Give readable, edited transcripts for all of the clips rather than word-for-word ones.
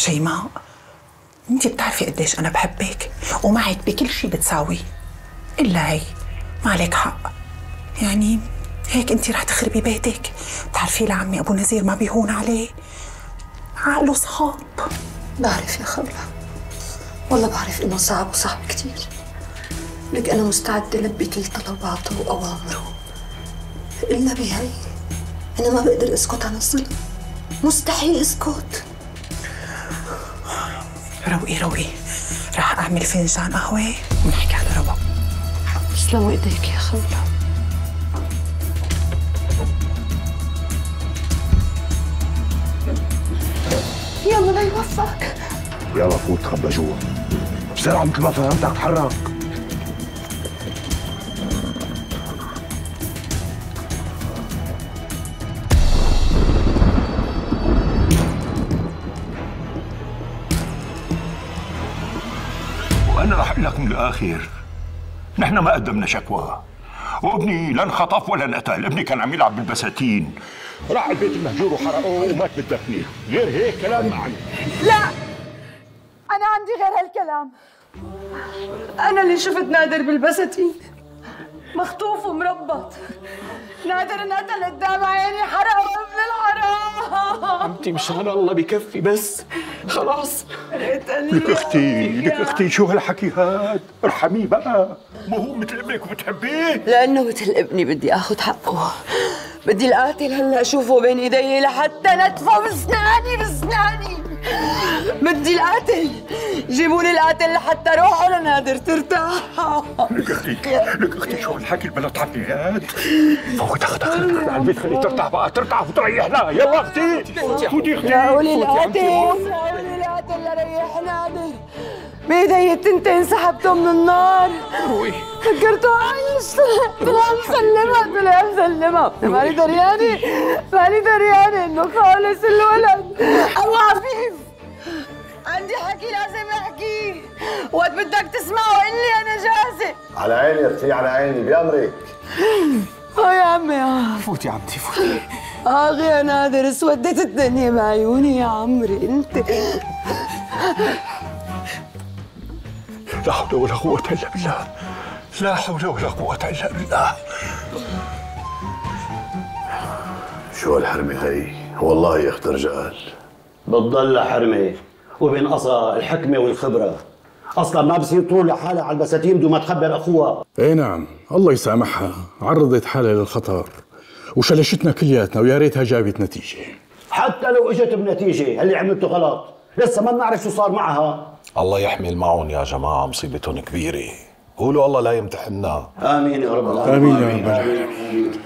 شيماء، انت بتعرفي قديش انا بحبك ومعك بكل شيء بتساويه، الا هي ما عليك حق. يعني هيك انت رح تخربي بيتك. بتعرفي لعمي ابو نزير ما بيهون عليه، عقله صعب. بعرف يا خولة، والله بعرف انه صعب وصعب كثير، لك انا مستعده البي كل طلباته واوامره، الا بهي انا ما بقدر اسكت عن الظلم، مستحيل اسكت. روقي روقي، رح اعمل فنجان قهوه ونحكي على رواق. تسلموا ايديك يا خولة. يلا لا يوفقك. يلا فوت خبى جوا بسرعة مثل ما فهمتك، تحرك. وأنا رح أقول لك من الآخر، نحن ما قدمنا شكوى، وابني لا انخطف ولا انقتل، ابني كان عم يلعب بالبساتين، راح البيت المهجور وحرقوه ومات بالدفنة، غير هيك كلام ما عندي. لا، أنا عندي غير هالكلام. أنا اللي شفت نادر بالبساتين مخطوف ومربط. نادر انقتل قدام عيني، حرقوا ابن الحرام. عمتي مشان الله بكفي بس، خلاص. لك اختي شو هالحكي هاد؟ ارحميه بقى، مو هو مثل ابنك وبتحبيه؟ لأنه مثل ابني بدي آخذ حقه، بدي القاتل هلا أشوفه بين إيدي لحتى نتفه بسناني. بدي القاتل، جيبوا لي القاتل لحتى روحه لنادر ترتاح. لك اختي شو هالحكي البلا تعبني هاد؟ فوت اخذ على البيت، خليه ترتاح بقى، ترتاح وتريحنا. يلا اختي فوتي اختي. قولي القاتل لريح نادر، بإيدي التنتين سحبته من النار. روي فكرته عايش، طلع مسلمة. مالي دريانة انه خالص الولد. ابو عفيف، عندي حكي لازم احكيه، وقت بدك تسمعه قلي انا جاهزة. على عيني يا اختي، على عيني، بأمرك. يا عمي فوتي عمتي فوتي. يا نادر، اسودت الدنيا بعيوني يا عمري انت. لا حول ولا قوة إلا بالله، لا حول ولا قوة إلا بالله. شو هالحرمة هي؟ والله يا اخت رجال. بتضل حرمة وبينقصها الحكمة والخبرة، أصلا ما بصير تروح لحالها على البساتين بدون ما تخبر أخوها. اي نعم، الله يسامحها، عرضت حالها للخطر وشلشتنا كلياتنا، ويا ريتها جابت نتيجة. حتى لو اجت بنتيجة، اللي عملته غلط، لسه ما بنعرف شو صار معها. الله يحمل معهم يا جماعة، مصيبتهم كبيرة، قولوا الله لا يمتحننا. آمين يا رب العالمين. آمين يا رب العالمين.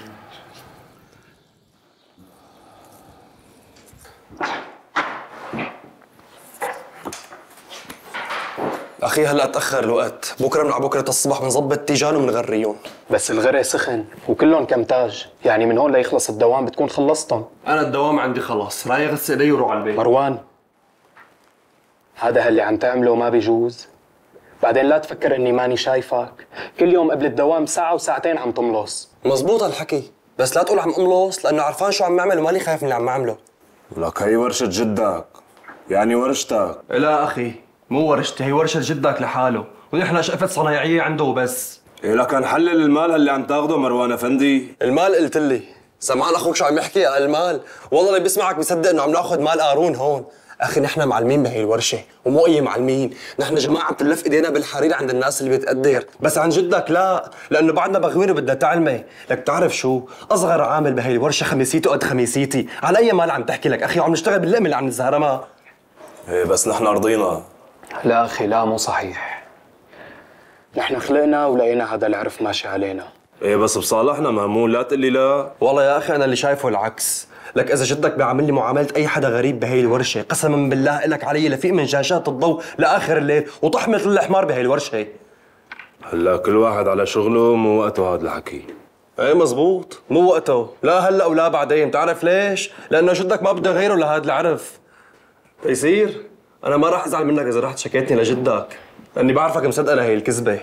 أخي هلا تأخر الوقت، بكره من على بكره الصبح بنظبط تيجان وبنغريهم. بس الغري سخن وكلهم كمتاج، يعني من هون ليخلص الدوام بتكون خلصتهم. أنا الدوام عندي خلاص، رايح اغسل ايدي وروح على البيت. مروان، هذا اللي عم تعمله ما بيجوز. بعدين لا تفكر اني ماني شايفك، كل يوم قبل الدوام ساعة وساعتين عم تملص. مزبوط هالحكي، بس لا تقول عم املص لأنه عرفان شو عم أعمل ومالي خايف من اللي عم أعمله. لك هي ورشة جدك، يعني ورشتك. لا أخي، مو ورشتي، هي ورشة جدك لحاله، ونحن شقفة صنايعية عنده وبس. إيه لك نحلل المال اللي عم تاخده مروان افندي؟ المال قلت لي، سمعان أخوك شو عم يحكي عن المال؟ والله اللي بيسمعك بيصدق إنه عم ناخذ مال قارون هون. أخي نحن معلمين بهي الورشة، ومو أي معلمين، نحن جماعة بتلف إيدينا بالحرير عند الناس اللي بتقدر، بس عن جدك لا، لأنه بعدنا بغوير بدها تعلمي، لك تعرف شو؟ أصغر عامل بهي الورشة خميسيته قد خميسيتي، على أي مال عم تحكي لك أخي، وعم نشتغل باللقمة اللي عم نزهرمها. إيه بس نحن رضينا. لا أخي لا، مو صحيح. نحن خلقنا ولقينا هذا العرف ماشي علينا. إيه بس بصالحنا مهمون، لا تقلي لا. والله يا أخي أنا اللي شايفه العكس، لك إذا جدك بيعامل لي معاملة أي حدا غريب بهي الورشة، قسما بالله إلك علي لفيق من شاشات الضوء لآخر الليل وطحمة الحمار بهي الورشة. هلا كل واحد على شغله، مو وقته هذا الحكي. ايه مزبوط، مو وقته، لا هلا ولا بعدين، بتعرف ليش؟ لأنه جدك ما بده غيره لهذا العرف. تيسير، أنا ما راح أزعل منك إذا رحت شكيتني لجدك، لأني بعرفك مصدقة لهي الكذبة.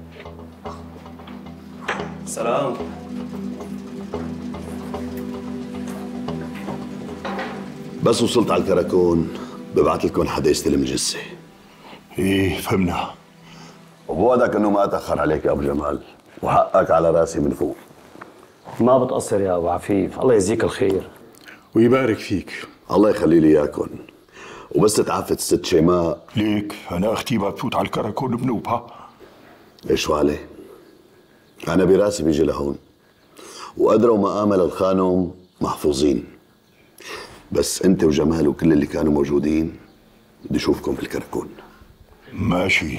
سلام. بس وصلت على الكراكون ببعث لكم حدا يستلم الجثة. ايه فهمنا. وبوعدك انه ما اتاخر عليك يا ابو جمال، وحقك على راسي من فوق. ما بتقصر يا ابو عفيف، الله يجزيك الخير ويبارك فيك. الله يخلي لي اياكم. وبس تعافت الست شيماء. ليك انا اختي ما بفوت على الكراكون بنوبها. ايش عليه؟ انا براسي بيجي لهون، وقدره وما امل الخانم محفوظين. بس انت وجمال وكل اللي كانوا موجودين بدي اشوفكم بالكركون. ماشي.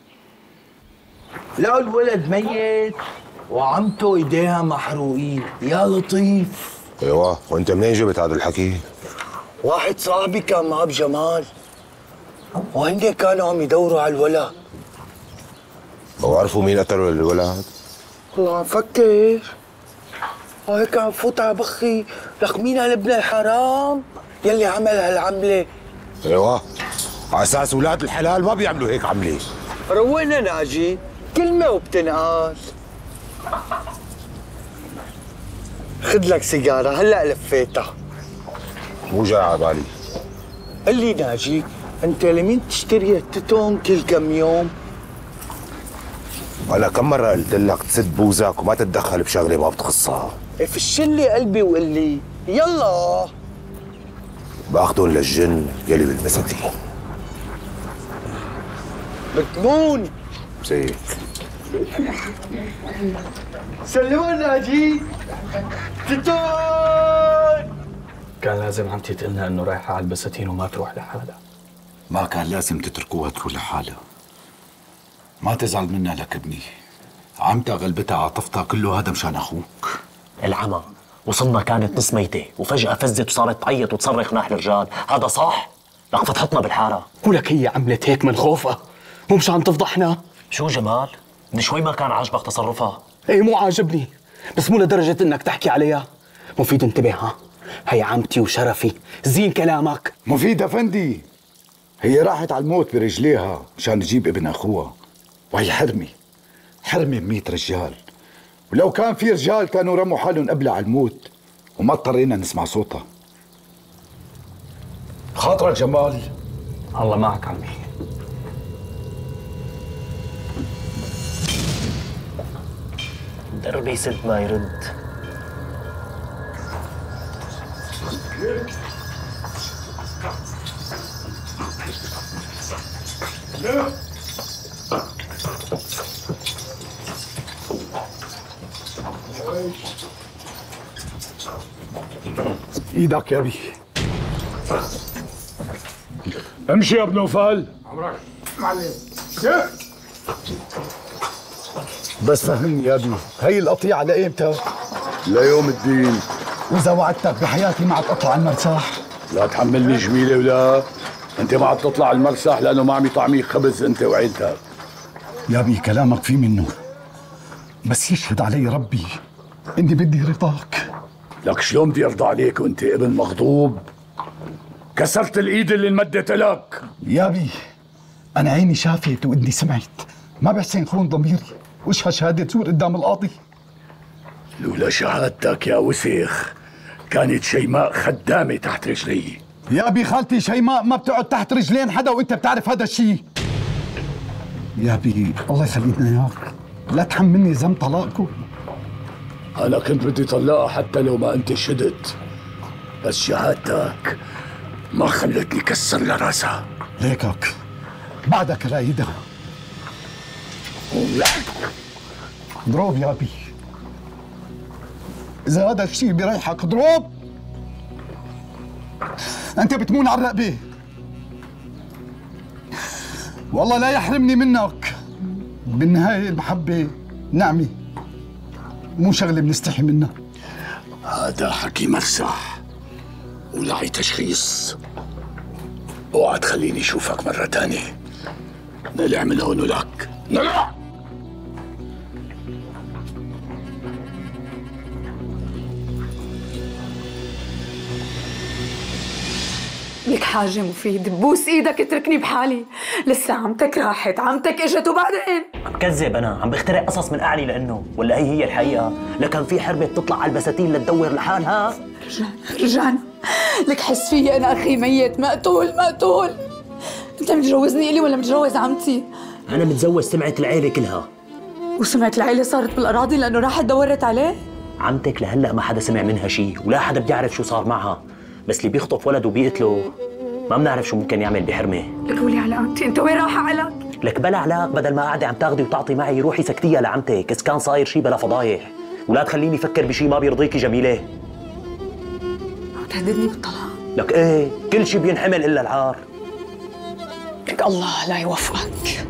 لقوا الولد ميت وعمته ايديها محروقين. يا لطيف. ايوه، وانت منين جبت هذا الحكي؟ واحد صاحبي كان معه بجمال، وهندي كانوا عم يدوروا على الولد. وعرفوا مين قتلوا الولد؟ والله عم فكر، وهيك عم فوت على بخي لك مين هالابن الحرام يلي عمل هالعمله. ايوه، على اساس اولاد الحلال ما بيعملوا هيك عمله. روقنا ناجي، كلمه وبتنقال. خذ لك سيجاره هلا لفيتها. مو جاي على بالي. قل لي ناجي، انت لمين تشتري التتون كل كم يوم؟ انا كم مره قلت لك تسد بوزك وما تتدخل بشغله ما بتخصها. فش لي قلبي وقل لي يلا. باخذهم للجن يلي بالبساتين. بتمون زيك. سلموا ناجي تتون. كان لازم عمتي تقلنا انه رايحه على البساتين وما تروح لحالها. ما كان لازم تتركوها تروح لحالها. ما تزعل منها لك ابني، عمتها غلبتها عاطفتها كله هذا مشان اخوك. العمى وصلنا كانت نص ميتة وفجأة فزت وصارت تعيط وتصرخ ناحية الرجال، هذا صح؟ لك فتحتنا بالحارة. ولك هي عملت هيك من خوفها مو مشان تفضحنا. شو جمال؟ من شوي ما كان عاجبك تصرفها. ايه مو عاجبني، بس مو لدرجة انك تحكي عليها. مفيد انتبه ها، هي عمتي وشرفي، زين كلامك. مفيد افندي، هي راحت على الموت برجليها مشان تجيب ابن اخوها، وهي حرمة ب100 رجال، ولو كان في رجال كانوا رموا حالهم قبلها على الموت وما اضطرينا نسمع صوتها. خاطرك جمال؟ الله معك عمي. دربي يسد ما يرد. ايدك يا ابي. امشي يا ابن نوفل. عمرك معلم. بس فهمني يا ابي، هي القطيعة لإمتى؟ ليوم الدين. وإذا وعدتك بحياتي ما عاد أطلع المرساح؟ لا تحملني جميلة ولا انت ما عاد تطلع المرساح لانه ما عم يطعميك خبز انت وعيلتك. يا ابي كلامك في منه، بس يشهد علي ربي اني بدي رضاك. لك شلون بدي ارضى عليك وانت ابن مغضوب؟ كسرت الايد اللي انمدت لك. يا ابي انا عيني شافت واذني سمعت، ما بحسن خون ضميري وشها شهادة زور قدام القاضي. لولا شهادتك يا وسخ كانت شيماء خدامة تحت رجلي. يا ابي خالتي شيماء ما بتقعد تحت رجلين حدا وانت بتعرف هذا الشيء. يا ابي الله يخلينا اياك، لا تحملني ذنب طلاقكم. انا كنت بدي طلقها حتى لو ما انت شدت، بس شهادتك ما خلتني كسر لها راسها. ليكك بعدك رايدها. ضروب يا ابي، اذا هذا الشيء بريحك ضروب. انت بتمون على الرقبه. والله لا يحرمني منك. بالنهايه المحبه نعمه مو شغله بنستحي منها. هذا حكي مرسح ولعي تشخيص. اوعى تخليني اشوفك مره ثانيه. نلع من هون ولك نلع. لك حاجة مفيد، بوس ايدك اتركني بحالي. لسه عمتك راحت، عمتك اجت وبعدين عم كذب. انا عم بخترع قصص من اعلي لانه ولا هي الحقيقة؟ لكن في حربة بتطلع على البساتين لتدور لحالها. رجعنا لك حس فيي انا اخي ميت مقتول. انت متجوزني الي ولا متجوز عمتي؟ انا متزوج سمعة العيلة كلها. وسمعة العيلة صارت بالاراضي لانه راحت دورت عليه؟ عمتك لهلا ما حدا سمع منها شيء ولا حدا بيعرف شو صار معها، بس اللي بيخطف ولد وبيقتله ما بنعرف شو ممكن يعمل بحرمه. لك ولي علاقتي، انت وين رايحة علاق؟ لك بلا علاق، بدل ما قاعدة عم تاخذي وتعطي معي روحي سكتيها لعمتك، اذا كان صاير شيء بلا فضايح، ولا تخليني افكر بشيء ما بيرضيكي جميلة. عم تهددني بالطلاق؟ لك ايه، كل شيء بينحمل الا العار. لك الله لا يوفقك.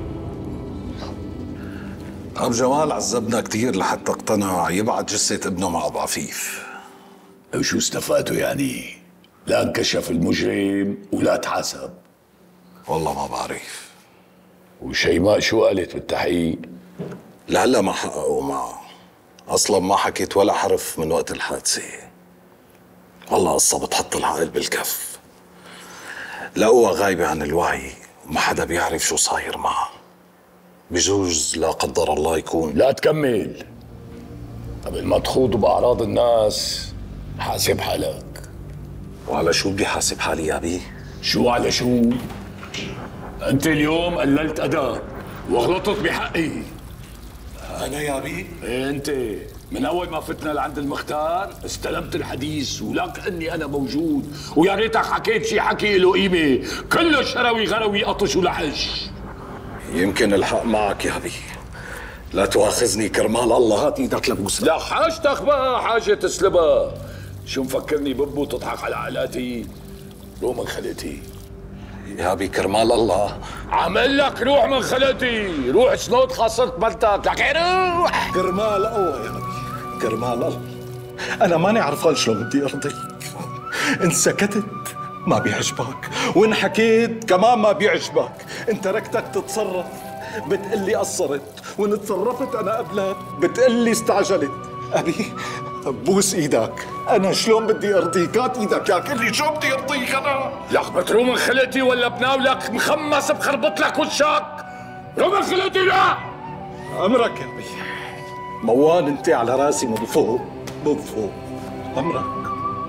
أب جمال عذبنا كثير لحتى اقتنع يبعت جثة ابنه مع أبو عفيف. وشو استفادوا يعني؟ لا انكشف المجرم ولا تحاسب. والله ما بعرف. وشيماء شو قالت بالتحقيق؟ لهلا ما حققوا معه. أصلا ما حكيت ولا حرف من وقت الحادثة. والله قصة بتحط العقل بالكف. لقوها غايبة عن الوعي وما حدا بيعرف شو صاير معها. بجوز لا قدر الله يكون. لا تكمل قبل ما تخوض بأعراض الناس. حاسب حالك. وعلى شو بدي حاسب حالي يا أبي؟ شو على شو؟ أنت اليوم قللت أداء وغلطت بحقي. أنا يا أبي؟ إيه أنت من أول ما فتنا لعند المختار استلمت الحديث ولا كأني أنا موجود، ويا ريتك حكيت شي حكي له قيمة، كله شروي غروي قطش ولحش. يمكن الحق معك يا أبي، لا تواخذني كرمال الله. هات ايدك لبوسها. لا حاجتك بقى حاجة تسلبها. شو مفكرني ببو تضحك على عقلاتي؟ روح من خلتي يا أبي كرمال الله. عمل لك روح من خلتي، روح شنود خاصرت بلتك لك روح. كرمال الله يا أبي، كرمال الله. أنا ماني عرفان شلون بدي أرضيك. إن سكتت ما بيعجبك، وإن حكيت كمان ما بيعجبك. إن تركتك تتصرف بتقلي قصرت، وإن تصرفت أنا قبلك بتقلي استعجلت. أبي بوس إيدك، أنا شلون بدي أرضيك؟ هات إيدك يا كلي، شو بدي أرضيك أنا؟ لك بتروح من خلتي ولا بناولك مخمس بخربط لك وشك؟ روح من خلتي. لا أمرك يا أبي. موال أنت على راسي من فوق من فوق. أمرك.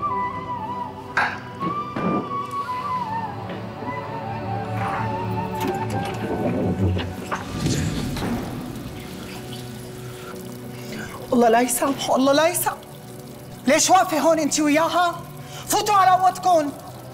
الله لا يسامحه، الله لا يسامحه. ليش واقفة هون انت وياها؟ فوتوا على اوضتكم.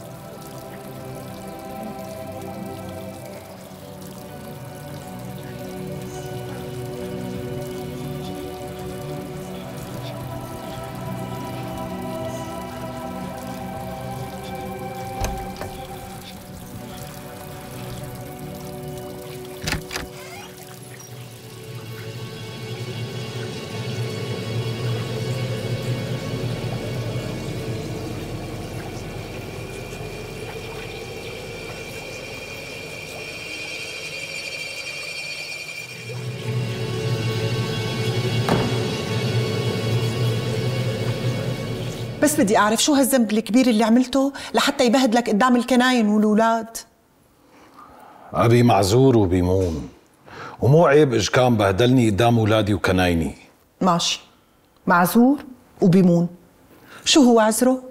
بس بدي أعرف شو هالذنب الكبير اللي عملته لحتى يبهدلك قدام الكناين والولاد؟ أبي معذور وبيمون، ومو عيب إذا كان بهدلني قدام أولادي وكنايني. ماشي، معذور وبيمون. شو هو عذره؟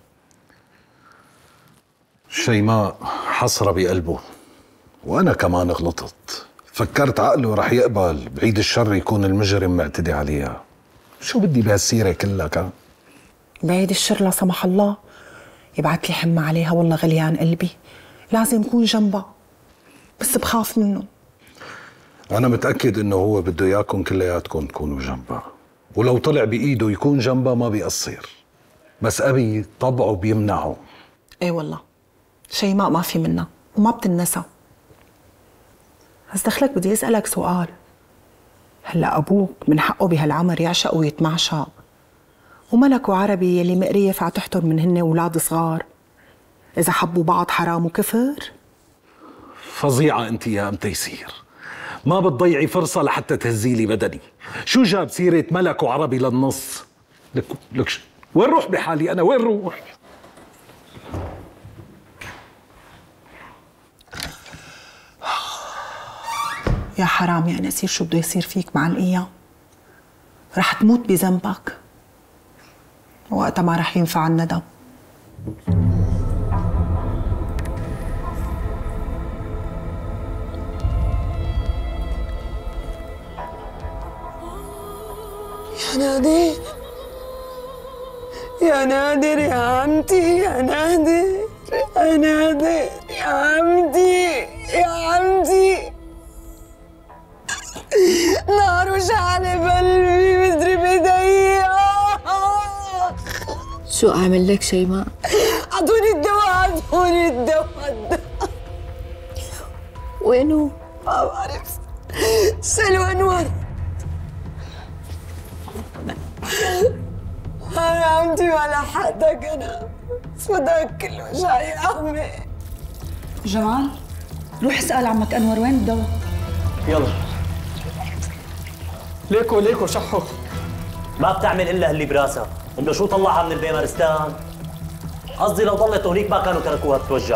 شيماء حسرة بقلبه، وأنا كمان غلطت. فكرت عقله رح يقبل بعيد الشر يكون المجرم معتدي عليها. شو بدي بهالسيرة كلها كان؟ بعيد الشر لا سمح الله يبعت لي حمى عليها، والله غليان قلبي، لازم يكون جنبها، بس بخاف منه. أنا متأكد إنه هو بده إياكم كلياتكم تكونوا جنبها، ولو طلع بإيده يكون جنبها ما بيقصر، بس أبي طبعه بيمنعه. إيه والله شيماء ما في منها وما بتنسى. بس دخلك بدي أسألك سؤال. هلا أبوك من حقه بهالعمر يعشق ويتمعشق، وملك وعربي يلي مقريف عتحتر من هن أولاد صغار، إذا حبوا بعض حرام وكفر؟ فظيعة أنت يا أم تيسير، ما بتضيعي فرصة لحتى تهزيلي بدني. شو جاب سيرة ملك وعربي للنص؟ لك وين روح بحالي أنا، وين روح؟ يا حرام يا نسير، شو بده يصير فيك مع الأيام؟ رح تموت بذنبك. وقتها ما رح ينفع الندم. يا نادر يا نادر يا عمتي، يا نادر يا نادر يا عمتي يا عمتي، نار وشعلة بقلبي مدري بدي. شو أعمل لك شيماء؟ أعطوني الدواء، أعطوني الدواء. وينه؟ ما بعرف. سلوى أنور. أنا عمتي ولا حدك، أنا صدق كله شاي عمي. جمال روح اسأل عمك أنور وين الدواء. يلا ليكو شحو. ما بتعمل الا اللي براسها. انه شو طلعها من البيمارستان؟ قصدي لو ضلت هونيك ما كانوا تركوها تتوجع.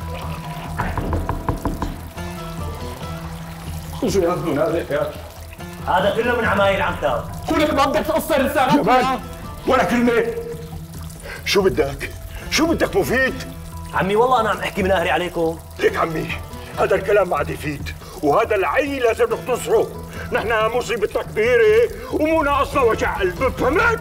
شو ياخذون هذا؟ هذا كله من عمايل عمتك. كونك ما بدك تقصر لسانك جمال ولا كلمة. شو بدك؟ شو بدك مفيد؟ عمي والله انا عم احكي من قهري عليكم. ليك عمي هذا الكلام ما عاد يفيد، وهذا العي لازم نختصره. نحن مصيبتنا كبيرة ومو ناقصنا وجع قلب، فهمت؟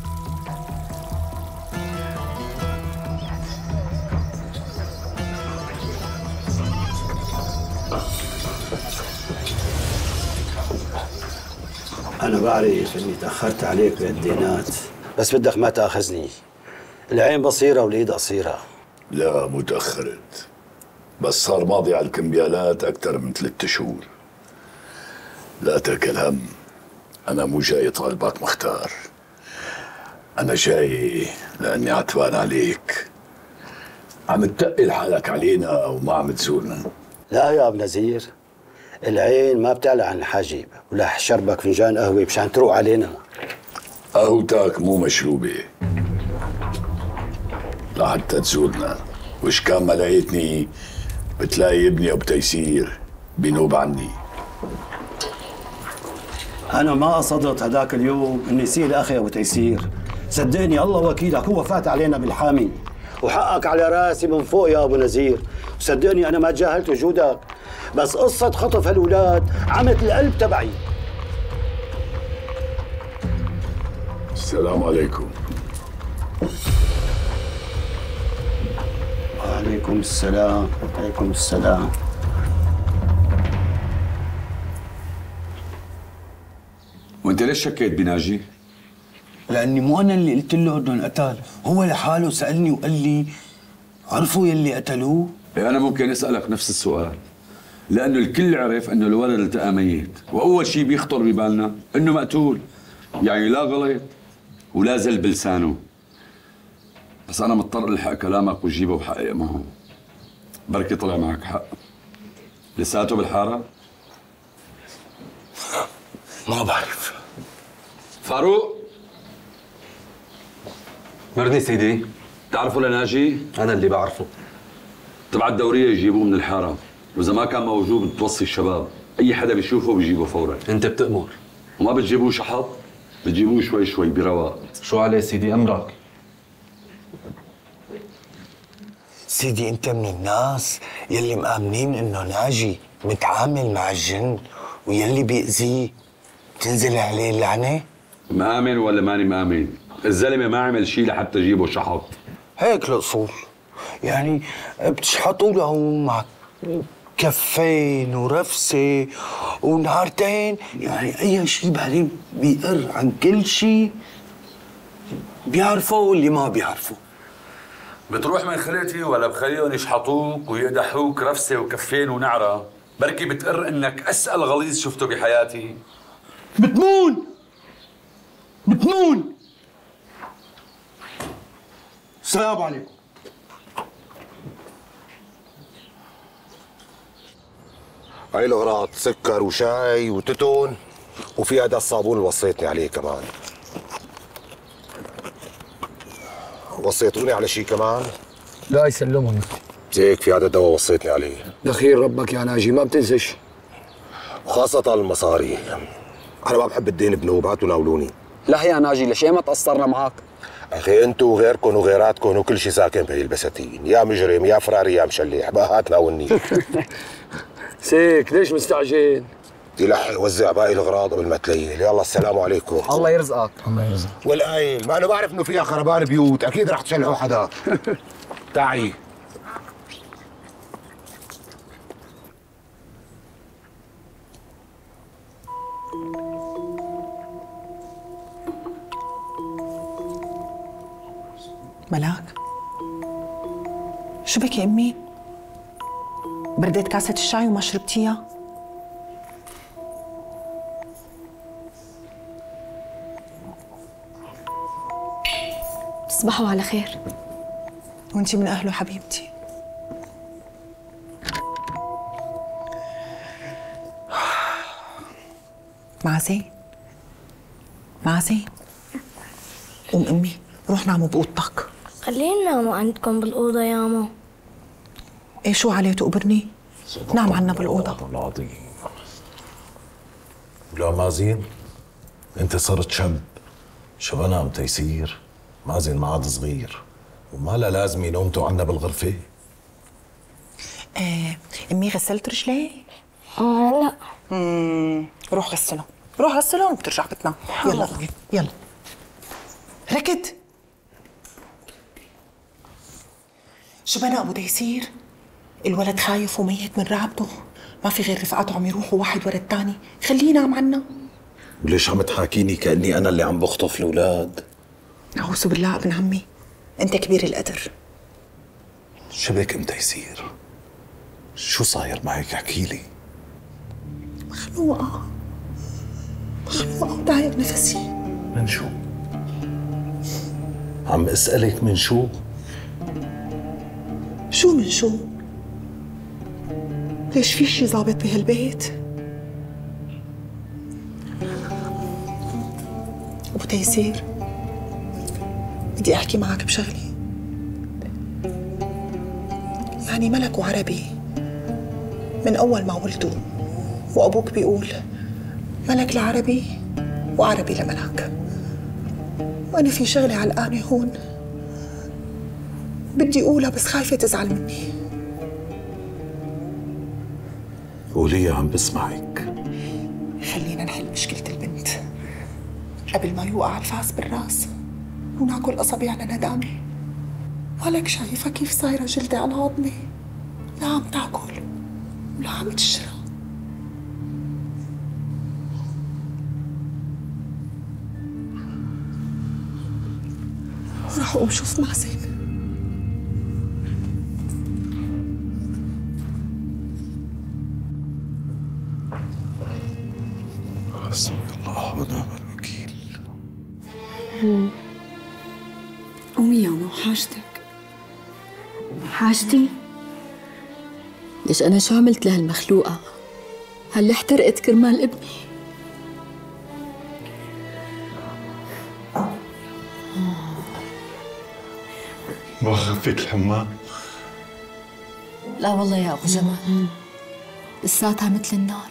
أنا بعرف إني تأخرت عليك بالدينات، بس بدك ما تأخذني. العين بصيرة والإيد قصيرة. لا مو تأخرت، بس صار ماضي على الكمبيالات أكثر من 3 شهور. لا تاكل هم، أنا مو جاي طالبك مختار، أنا جاي لأني عتبان عليك. عم تتقل حالك علينا وما عم تزورنا. لا يا أبو نزير، العين ما بتعلى عن الحاجب، ولا شربك فنجان قهوة مشان تروق علينا. قهوتك مو مشروبة لحتى تزورنا، وش كان ما لقيتني بتلاقي ابني أبو تيسير بينوب عني. أنا ما قصدت هذاك اليوم إني يصير أخي أبو تيسير، صدقني الله وكيلك هو فات علينا بالحامي، وحقك على راسي من فوق يا أبو نزير، وصدقني أنا ما تجاهلت وجودك، بس قصة خطف هالأولاد عمت القلب تبعي. السلام عليكم. وعليكم السلام. وعليكم السلام. وانت ليش شكيت بناجي؟ لاني مو انا اللي قلت له انه انقتل، هو لحاله سالني وقال لي عرفوا يلي قتلوه؟ إيه انا ممكن اسالك نفس السؤال، لانه الكل عرف انه الولد التقى ميت، واول شيء بيخطر ببالنا انه مقتول، يعني لا غلط ولا زل بلسانه. بس انا مضطر الحق كلامك وجيبه بحقق معه. بركي طلع معك حق. لساته بالحاره؟ ما بعرف. فاروق مرني سيدي. تعرفوا لناجي؟ انا اللي بعرفه. تبع الدوريه يجيبوه من الحاره، واذا ما كان موجود بتوصي الشباب، اي حدا بيشوفه بيجيبه فورا. انت بتأمر. وما بتجيبوه شحط، بتجيبوه شوي شوي برواق. شو عليه سيدي امرك؟ سيدي انت من الناس يلي مآمنين انه ناجي متعامل مع الجن ويلي بيأذيه تنزل عليه اللعنه؟ مآمن ولا ماني مآمن؟ الزلمه ما عمل شيء لحتى يجيبه شحط. هيك الأصول، يعني بتشحطوا له مع كفين ورفسه ونهارتين، يعني اي شيء بعدين بيقر عن كل شيء بيعرفه واللي ما بيعرفه. بتروح من خلقتي ولا بخليهم يشحطوك ويقدحوك رفسه وكفين ونعره؟ بركي بتقر انك اسأل غليظ شفته بحياتي. بتمون بتمون. السلام عليكم. هاي الاغراض سكر وشاي وتتون، وفي هذا الصابون اللي وصيتني عليه كمان. وصيتوني على شيء كمان؟ لا يسلمهم. هيك في هذا الدواء وصيتني عليه. دخيل ربك يا ناجي ما بتنسش. وخاصة المصاري، أنا ما بحب الدين بنوب، هاتوا ناولوني. لا يا ناجي، ليش ما تقصرنا معك؟ اخي انتوا وغيركم وغيراتكم وكل شيء ساكن بهي البساتين، يا مجرم يا فراري يا مشلح، بقى هاتنا والنيل. سيك ليش مستعجل؟ بدي لحق وزع باقي الاغراض قبل ما تليل. يلا السلام عليكم. الله يرزقك. الله يرزقك. والقايل ما انا بعرف انه فيها خربان بيوت، اكيد رح تشلحوا حدا. تعي. ملاك، شو بك يا امي؟ برديت كاسة الشاي وما شربتيها؟ تصبحوا على خير. وانتي من اهله حبيبتي. معزين معزين، قوم امي روح ناموا بأوضتك. خلينا نناموا عندكم بالأوضة يا ماما. ايه شو عليه تقبرني؟ نام عنا بالأوضة. العظيم. ولا مازين انت صرت شو بنام تيسير؟ مازن ما عاد صغير وما لا لازم نومتوا عنا بالغرفة. امي غسلت رجلي؟ لا. روح غسلهم، روح غسلهم وبترجع بتنام. يلا يلا ركض. شو بنا ابو تيسير؟ الولد خايف وميت من رعبته، ما في غير رفقاته عم يروحوا واحد ورا الثاني، خليه ينام عنا. وليش عم تحاكيني كأني أنا اللي عم بخطف الأولاد؟ أعوذ بالله ابن عمي، أنت كبير القدر. شبك ام تيسير؟ شو صاير معك؟ احكي لي. مخنوقة وضايق نفسي. من شو؟ عم اسألك من شو؟ شو من شو؟ ليش في شي ظابط بهالبيت؟ أبو تيسير بدي أحكي معك بشغلي. يعني ملك وعربي من أول ما ولدوا، وأبوك بيقول ملك لعربي وعربي لملك، وأنا في شغلة علقانة هون بدي أقولها بس خايفة تزعل مني. قولي عم بسمعك. خلينا نحل مشكلة البنت قبل ما يوقع الفاس بالراس وناكل أصابعنا ندامة. ولك شايفة كيف صايرة جلدة على عظمي، لا عم تاكل ولا عم تشرب. راح أقوم شوف معزن. حسبي الله ونعم الوكيل. قومي يا ماما، حاجتك. حاجتي؟ ليش أنا شو عملت لهالمخلوقة؟ هل احترقت كرمال ابني؟ ما خفيت الحمام؟ لا والله يا أبو جمال، لساتها مثل النار.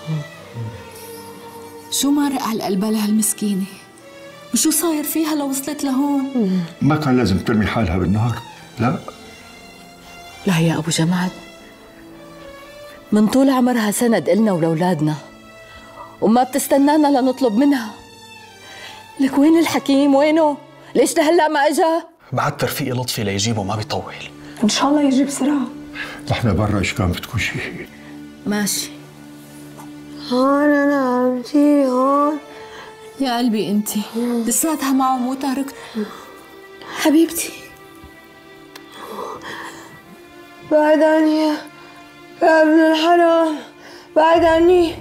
شو مارق على قلبها لهالمسكينة؟ وشو صاير فيها لو وصلت لهون؟ ما كان لازم ترمي حالها بالنار، لا. لا يا أبو جمال، من طول عمرها سند إلنا ولأولادنا، وما بتستنانا لنطلب منها. لك وين الحكيم؟ وينه؟ ليش لهلا ما اجا؟ بعت رفيقي لطفي ليجيبه، ما بيطول. ان شاء الله يجي بسرعه. نحن برا، ايش كان بدكم شيء؟ ماشي. هون انا عمتي هون. يا قلبي انتي لساتها معه مو تاركت. حبيبتي بعد عني يا ابن الحرام، بعد عني.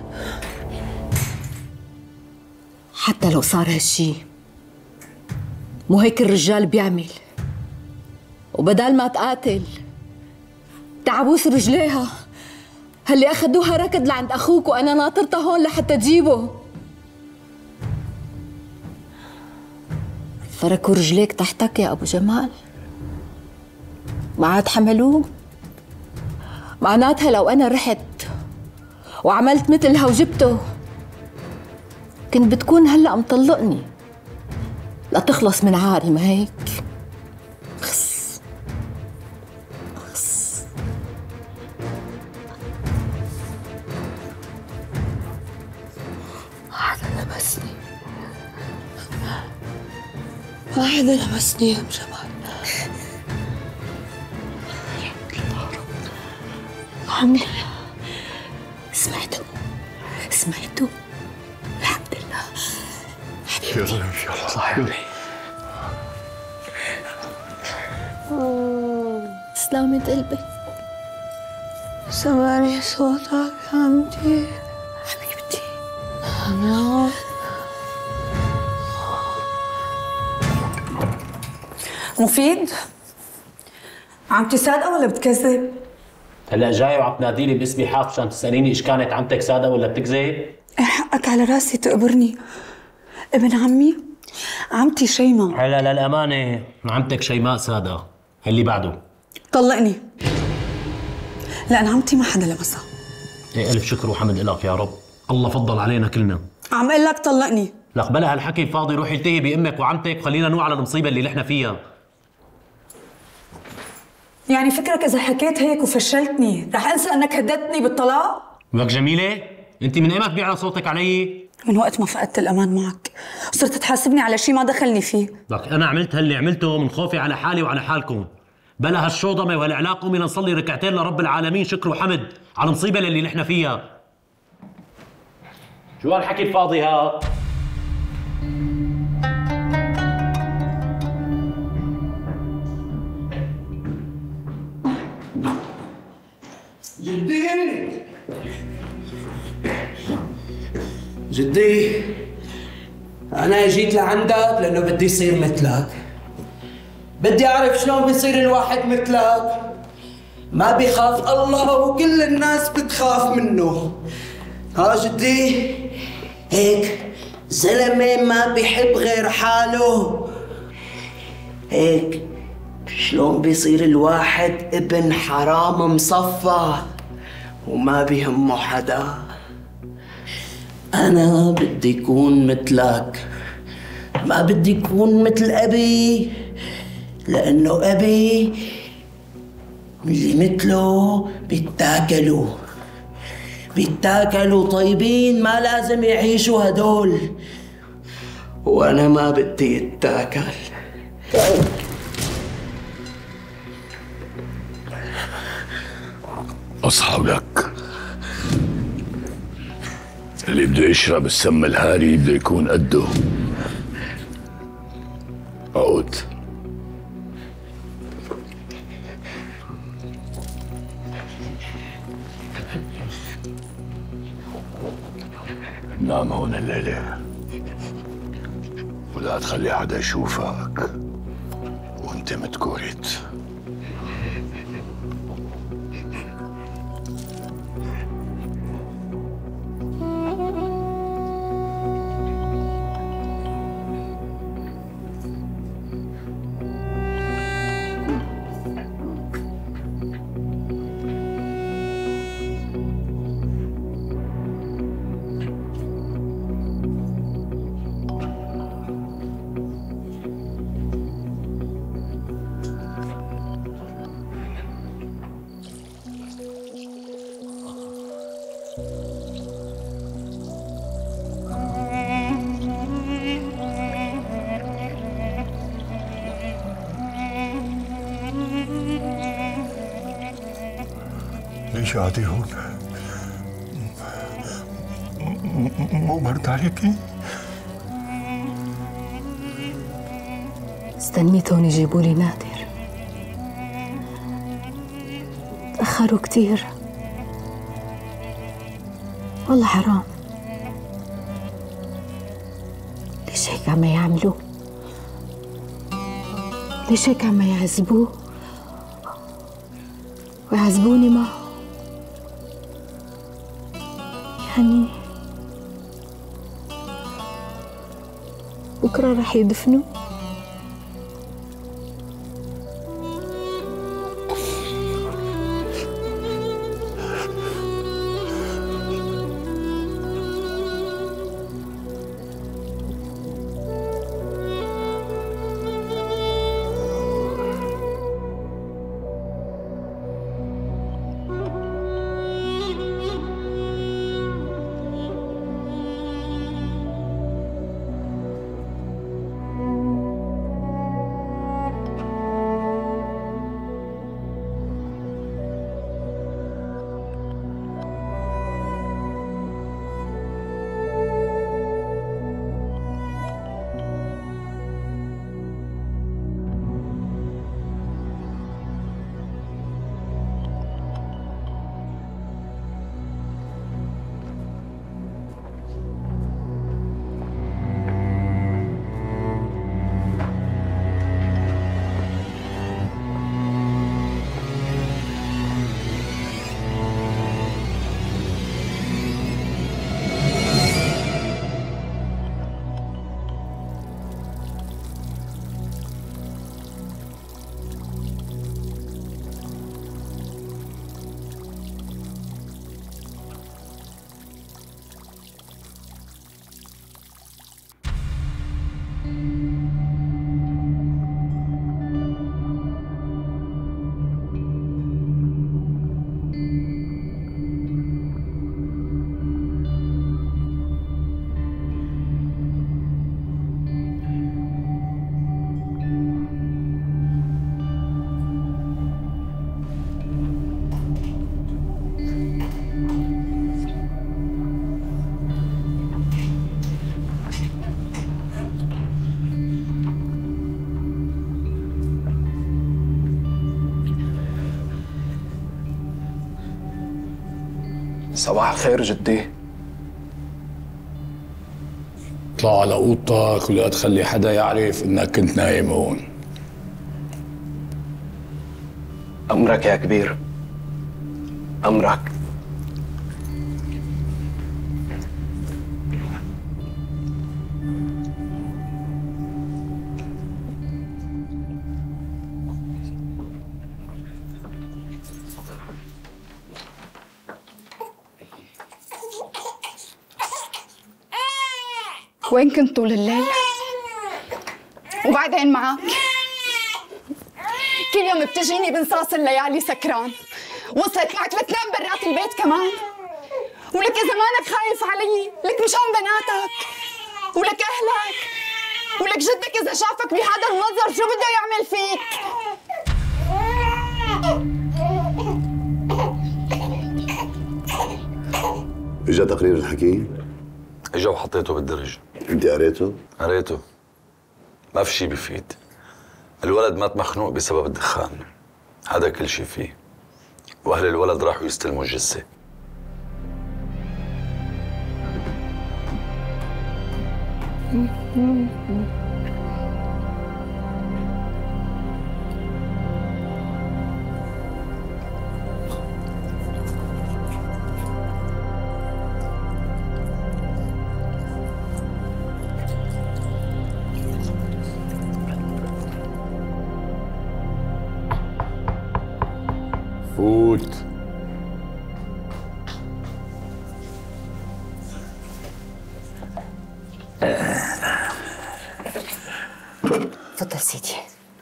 حتى لو صار هالشي مو هيك الرجال بيعمل، وبدال ما تقاتل تعبوس رجليها. هاللي اخذوها ركض لعند اخوك وانا ناطرتها هون لحتى تجيبه. فركوا رجليك تحتك يا ابو جمال، ما عاد حملوه. معناتها لو انا رحت وعملت مثلها وجبته كنت بتكون هلأ مطلقني لتخلص من عاري، ما هيك؟ خص خص. ما حدا لمسني، ما حدا لمسني يا ام جمال. الحمد لله. سمعتوا الحمد لله. يلا يلا صاحبي. سلامة قلبي. سمعني صوتك يا عمتي. حبيبتي. أنا مفيد؟ عمتي صادقة ولا بتكذب؟ هلا جاي وعم تناديني باسمي حاف عشان تساليني ايش كانت عمتك صادقه ولا بتكذب؟ إيه حقك على راسي تقبرني. ابن عمي عمتي شيماء. هلا للامانه عمتك شيماء صادقه. اللي بعده طلقني لأن عمتي ما حدا لمسها. إيه الف شكر وحمد لك يا رب، الله فضل علينا كلنا. عم اقول لك طلقني. لك بلا هالحكي الفاضي، روحي التهي بامك وعمتك وخلينا نوع على المصيبه اللي نحن فيها. يعني فكرك إذا حكيت هيك وفشلتني رح أنسى أنك هددتني بالطلاق؟ لك جميلة، أنت من إمتى بيعلى صوتك علي؟ من وقت ما فقدت الأمان معك، وصرت تحاسبني على شيء ما دخلني فيه. لك أنا عملت هاللي عملته من خوفي على حالي وعلى حالكم. بلا هالشوضمة وهالإعلاق قومي لنصلي ركعتين لرب العالمين شكر وحمد على المصيبة اللي نحن فيها. شو هالحكي الفاضي ها؟ جدي أنا جيت لعندك لأنه بدي يصير مثلك. بدي أعرف شلون بيصير الواحد مثلك ما بيخاف الله وكل الناس بتخاف منه. ها جدي هيك زلمة ما بيحب غير حاله. هيك شلون بيصير الواحد ابن حرام مصفى وما بيهمه حدا. أنا بدي أكون مثلك، ما بدي أكون مثل أبي، لأنه أبي اللي مثله بيتاكلوا طيبين، ما لازم يعيشوا هدول، وأنا ما بدي اتاكل. أصحى لك. اللي بده يشرب السم الهاري بده يكون قده. اقعد. نام هون الليلة ولا تخلي حدا يشوفك وانت متكورت. ليش قاعدة هون؟ مو برد عليكي؟ استنيتهم يجيبوا لي نادر، تأخروا كتير. والله حرام، ليش هيك عم يعملوا؟ ليش هيك عم يعذبوه ويعذبوني معه؟ يعني بكره رح يدفنوا. صباح الخير جدي. اطلع على اوضتك ولا تخلي حدا يعرف انك كنت نايم هون. امرك يا كبير، امرك. وين كنت طول الليل؟ وبعدين معك؟ كل يوم بتجيني بنصاص الليالي سكران، وصلت معك لتنام برات البيت كمان؟ ولك إذا مانك خايف علي، لك مشان بناتك ولك أهلك ولك جدك إذا شافك بهذا المنظر شو بده يعمل فيك؟ اجا تقرير الحكيم؟ اجا وحطيته بالدرج. انت قريته؟ قريته. ما في شيء بيفيد. الولد مات مخنوق بسبب الدخان، هذا كل شيء فيه. واهل الولد راحوا يستلموا الجثه. فوت. تفضل سيدي.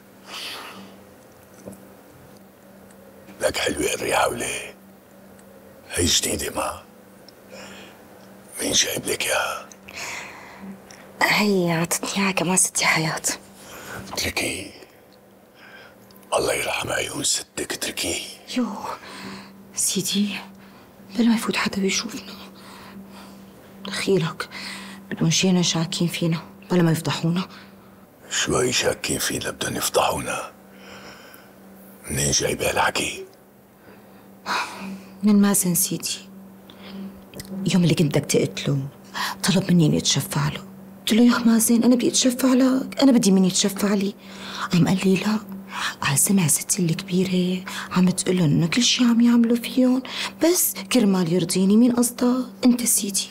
لك حلوة الريحة وليه؟ هي جديدة ما مين جايب لك اياها؟ هي عطتني اياها كمان ستي حياة. اتركيه. الله يرحم عيون ستك، اتركيه. يو سيدي بلا ما يفوت حدا بيشوفنا، دخيلك بدهم شينا شاكين فينا بلا ما يفضحونا. شوي شاكين فينا بدهم يفضحونا؟ منين جايبه هالحكي؟ من مازن سيدي. يوم اللي كنت بدك تقتله طلب مني اني اتشفع له، قلت له يا اخ مازن انا بدي اتشفع لك، انا بدي مين يتشفع لي. عم قال لي لا، على سمع ستي الكبيرة عم تقول انه كل شيء عم يعملوا فيهم بس كرمال يرضيني. مين قصدها؟ انت سيدي.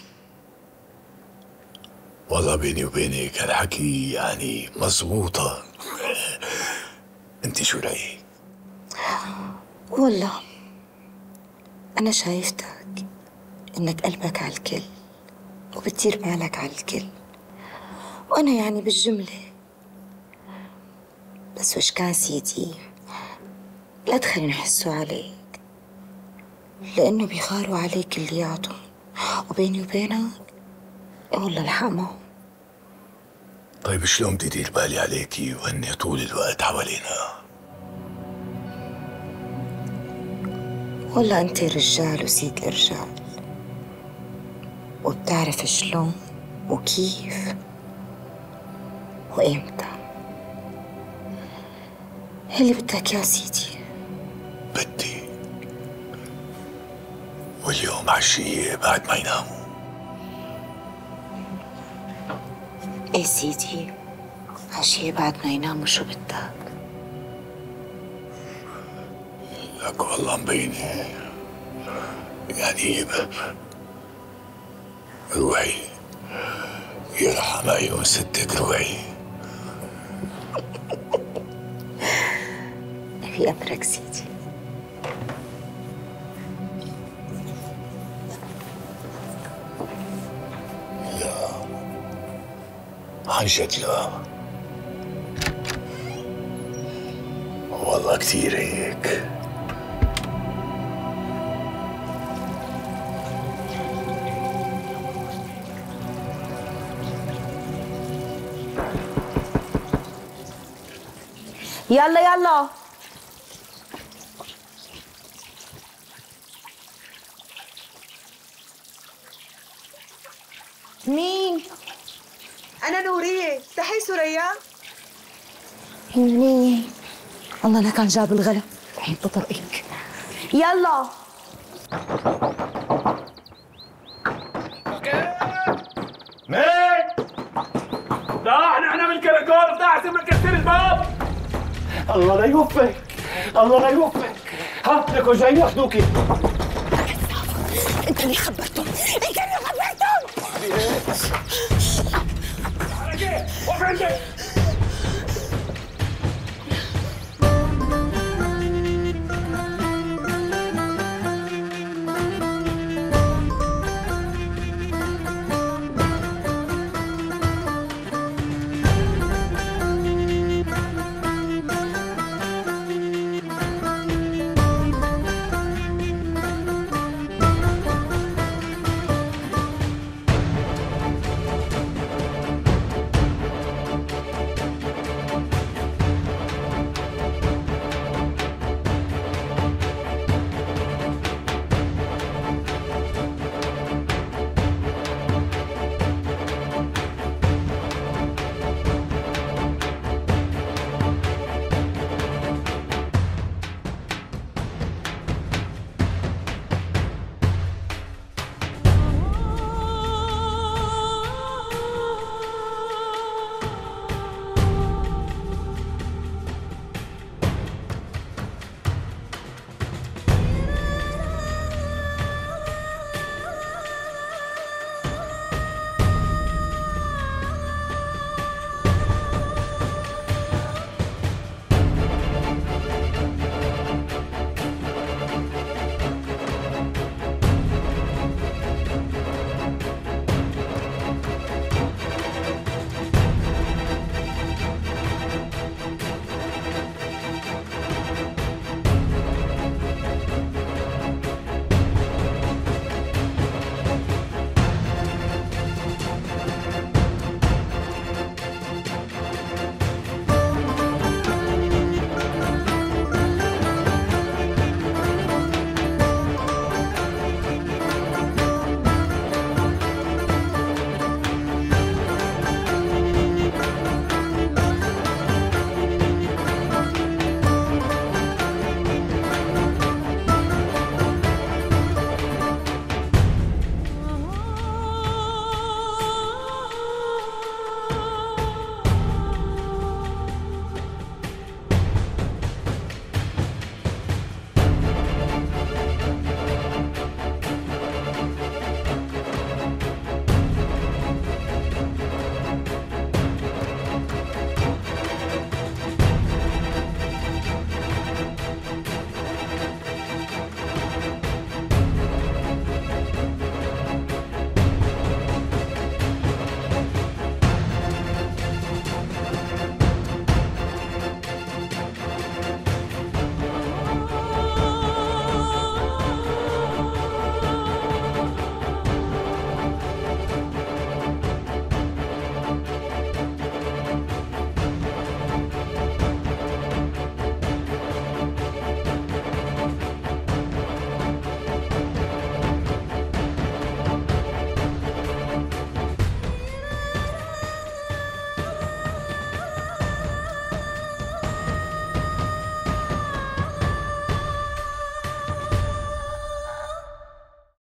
والله بيني وبينك هالحكي يعني مزبوطة. انت شو رأيك؟ والله أنا شايفتك إنك قلبك على الكل وبتدير بالك على الكل، وأنا يعني بالجملة. بس وش كان سيدي لا تخلينا نحسوا عليك، لأنه بيغاروا عليك كلياتهم، وبيني وبينك والله الحقهم. طيب شلون بدي دير بالي عليكي وهن طول الوقت حوالينا؟ والله أنت رجال وسيد الرجال، وبتعرف شلون وكيف وإمتى اللي بدك يا سيدي. بدي واليوم عشية بعد ما يناموا. ايه سيدي عشية بعد ما يناموا شو بدك؟ لك والله مبينة يعني روحي يرحم عيون ستك، روحي. في أمرك سيدي. لا عن جد لا، والله كثير هيك. يلا يلا. مين؟ أنا نورية، تحي سوريا؟ هي الله لا كان جاب الغلا، الحين بطرقك. يلا. الله لا يوفقك، الله لا يوفقك. ها لكم جايين ياخذوكي. انت اللي خبرتهم، انت اللي خبرتهم.